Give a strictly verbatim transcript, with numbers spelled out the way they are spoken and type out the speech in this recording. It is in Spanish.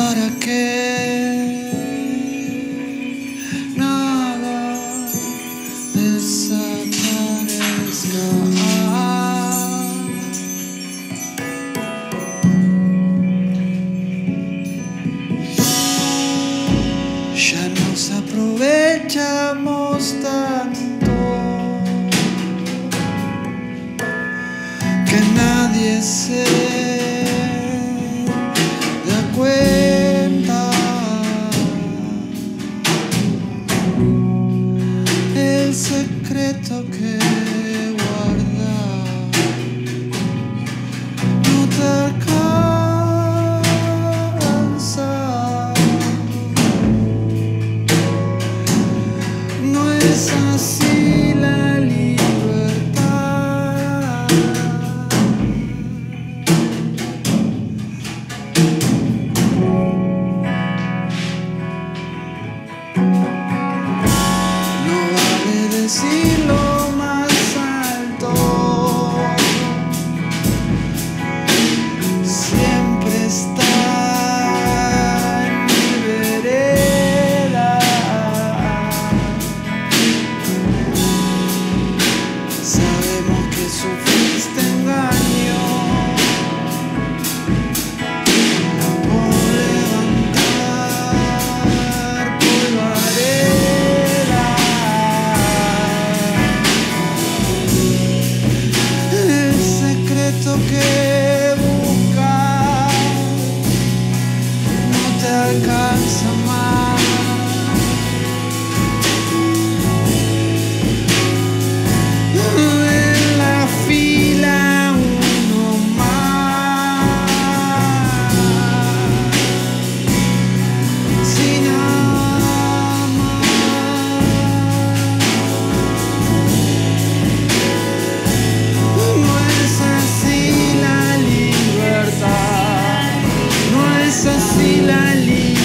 para que nada desaparezca. Ya nos aprovechamos tanto que nadie se da cuenta. El secreto que guardas no te alcanza. No es así la libertad. No vale decirlo más alto, siempre está en mi vereda. Sabemos que sufriste engaño por levantar polvareda. El secreto que buscas no te alcanza más. En la fila uno más, sin nada más. No es así la libertad, no es así la libertad.